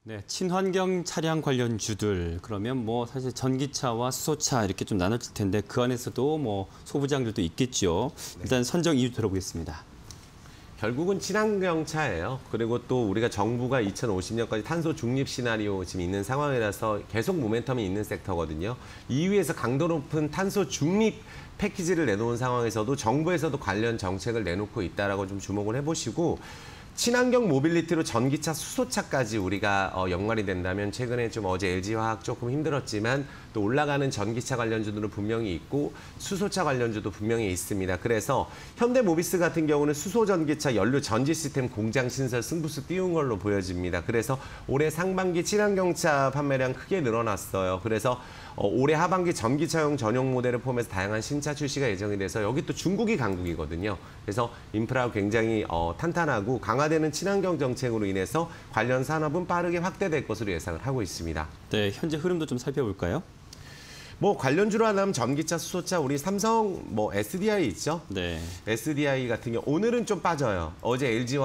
네, 친환경 차량 관련주들 그러면 뭐 사실 전기차와 수소차 이렇게 좀 나눠질 텐데 그 안에서도 뭐 소부장들도 있겠죠. 일단 선정 이유 들어보겠습니다. 결국은 친환경 차예요. 그리고 또 우리가 정부가 2050년까지 탄소 중립 시나리오 지금 있는 상황이라서 계속 모멘텀이 있는 섹터거든요. EU에서 강도 높은 탄소 중립 패키지를 내놓은 상황에서도 정부에서도 관련 정책을 내놓고 있다라고 좀 주목을 해보시고 친환경 모빌리티로 전기차, 수소차까지 우리가 연관이 된다면 최근에 좀 어제 LG화학 조금 힘들었지만 또 올라가는 전기차 관련주들은 분명히 있고 수소차 관련주도 분명히 있습니다. 그래서 현대모비스 같은 경우는 수소 전기차 연료 전지 시스템 공장 신설 승부수 띄운 걸로 보여집니다. 그래서 올해 상반기 친환경차 판매량 크게 늘어났어요. 그래서 올해 하반기 전기차용 전용 모델을 포함해서 다양한 신차 출시가 예정이 돼서 여기 또 중국이 강국이거든요. 그래서 인프라가 굉장히 탄탄하고 강화되는 친환경 정책으로 인해서 관련 산업은 빠르게 확대될 것으로 예상을 하고 있습니다. 네, 현재 흐름도 좀 살펴볼까요? 뭐 관련주로 하면 전기차, 수소차, 우리 삼성 뭐 SDI 있죠? 네. SDI 같은 경우 오늘은 좀 빠져요. 어제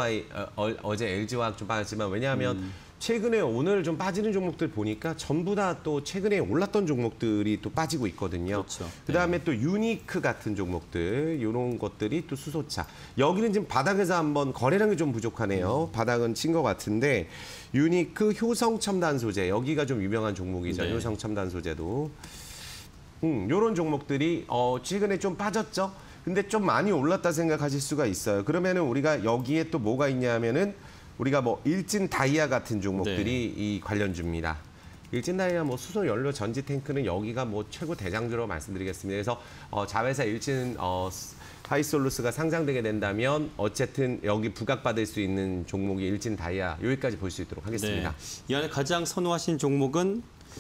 LG화학 좀 빠졌지만 왜냐하면 최근에 오늘 좀 빠지는 종목들 보니까 전부 다 또 최근에 올랐던 종목들이 또 빠지고 있거든요. 그렇죠. 그다음에 또 유니크 같은 종목들 이런 것들이 또 수소차. 여기는 지금 바닥에서 한번 거래량이 좀 부족하네요. 바닥은 친 것 같은데 유니크 효성 첨단 소재 여기가 좀 유명한 종목이죠. 네. 효성 첨단 소재도. 이런 종목들이 최근에 좀 빠졌죠. 근데 좀 많이 올랐다 생각하실 수가 있어요. 그러면은 우리가 여기에 또 뭐가 있냐면은 우리가 뭐 일진 다이아 같은 종목들이 네. 이 관련주입니다. 일진 다이아 뭐 수소 연료 전지 탱크는 여기가 뭐 최고 대장주로 말씀드리겠습니다. 그래서 자회사 일진 하이솔루스가 상장되게 된다면 어쨌든 여기 부각받을 수 있는 종목이 일진 다이아 여기까지 볼 수 있도록 하겠습니다. 네. 이 안에 가장 선호하신 종목은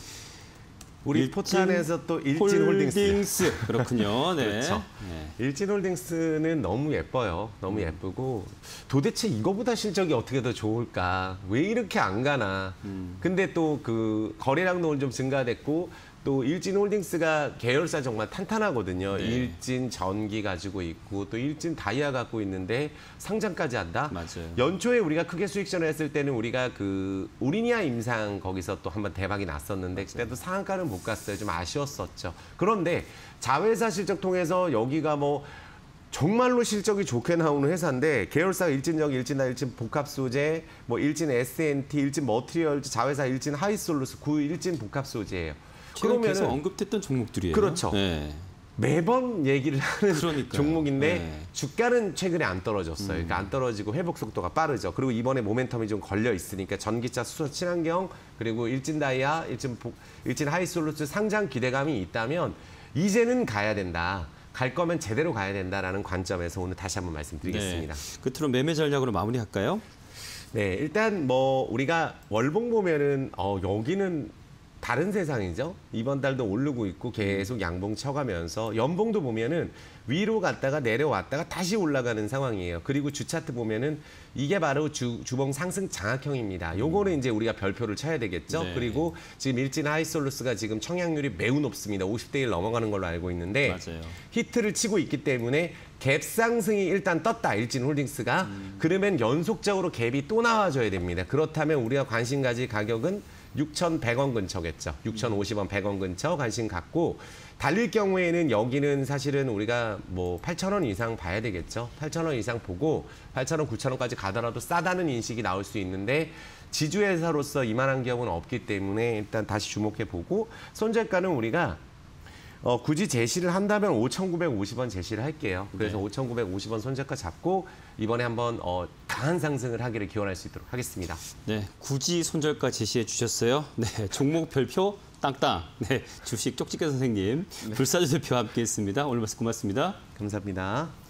우리 포탄에서 또 일진홀딩스. 그렇군요. 네. 그렇죠. 네. 일진홀딩스는 너무 예뻐요. 너무 예쁘고 도대체 이거보다 실적이 어떻게 더 좋을까? 왜 이렇게 안 가나? 근데 또 그 거래량도 좀 증가됐고 또 일진홀딩스가 계열사 정말 탄탄하거든요. 네. 일진 전기 가지고 있고 또 일진 다이아 갖고 있는데 상장까지 한다. 맞아요. 연초에 우리가 크게 수익전을 했을 때는 우리가 그 우리니아 임상 거기서 또 한번 대박이 났었는데 맞아요. 그때도 상한가는 못 갔어요. 좀 아쉬웠었죠. 그런데 자회사 실적 통해서 여기가 뭐 정말로 실적이 좋게 나오는 회사인데 계열사가 일진전기, 일진다, 일진 복합소재, 뭐 일진 S&T, 일진 머티리얼즈, 자회사 일진 하이솔루스, 일진 복합소재예요. 그러면 계속 언급됐던 종목들이에요. 그렇죠. 네. 매번 얘기를 하는 그러니까요. 종목인데 네. 주가는 최근에 안 떨어졌어요. 그러니까 안 떨어지고 회복 속도가 빠르죠. 그리고 이번에 모멘텀이 좀 걸려 있으니까 전기차, 수소, 친환경 그리고 일진 다이아, 일진 하이솔루스 상장 기대감이 있다면 이제는 가야 된다. 갈 거면 제대로 가야 된다라는 관점에서 오늘 다시 한번 말씀드리겠습니다. 네. 끝으로 매매 전략으로 마무리할까요? 네, 일단 뭐 우리가 월봉 보면은 여기는 다른 세상이죠. 이번 달도 오르고 있고 계속 양봉 쳐가면서 연봉도 보면은 위로 갔다가 내려왔다가 다시 올라가는 상황이에요. 그리고 주 차트 보면은 이게 바로 주봉 상승 장악형입니다. 요거는 이제 우리가 별표를 쳐야 되겠죠. 네. 그리고 지금 일진 하이솔루스가 지금 청약률이 매우 높습니다. 50대 1 넘어가는 걸로 알고 있는데 맞아요. 히트를 치고 있기 때문에 갭 상승이 일단 떴다. 일진 홀딩스가. 그러면 연속적으로 갭이 또 나와줘야 됩니다. 그렇다면 우리가 관심 가질 가격은 6,100원 근처겠죠. 6,050원, 100원 근처 관심 갖고 달릴 경우에는 여기는 사실은 우리가 뭐 8,000원 이상 봐야 되겠죠. 8,000원 이상 보고 8,000원, 9,000원까지 가더라도 싸다는 인식이 나올 수 있는데 지주회사로서 이만한 기업은 없기 때문에 일단 다시 주목해보고 손절가는 우리가 굳이 제시를 한다면 5,950원 제시를 할게요. 그래서 네. 5,950원 손절가 잡고 이번에 한번 강한 상승을 하기를 기원할 수 있도록 하겠습니다. 네, 굳이 손절가 제시해 주셨어요. 네, 종목 별표 땅땅. 네, 주식 쪽집게 선생님, 불사조 대표와 함께했습니다. 오늘 말씀 고맙습니다. 감사합니다.